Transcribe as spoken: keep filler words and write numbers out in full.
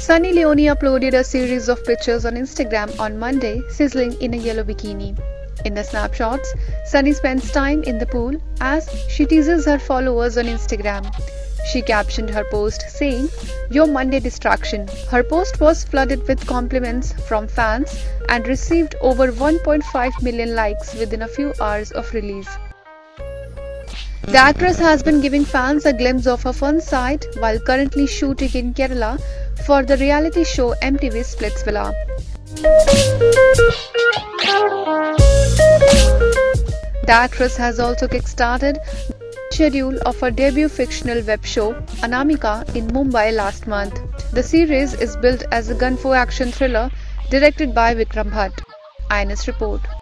Sunny Leone uploaded a series of pictures on Instagram on Monday, sizzling in a yellow bikini. In the snapshots, Sunny spends time in the pool as she teases her followers on Instagram. She captioned her post saying, "Your Monday distraction." Her post was flooded with compliments from fans and received over one point five million likes within a few hours of release. The actress has been giving fans a glimpse of her fun side while currently shooting in Kerala for the reality show M T V Splitsvilla. The actress has also kickstarted the schedule of her debut fictional web show Anamika in Mumbai last month. The series is billed as a gun-fu action thriller directed by Vikram Bhatt. I N S report.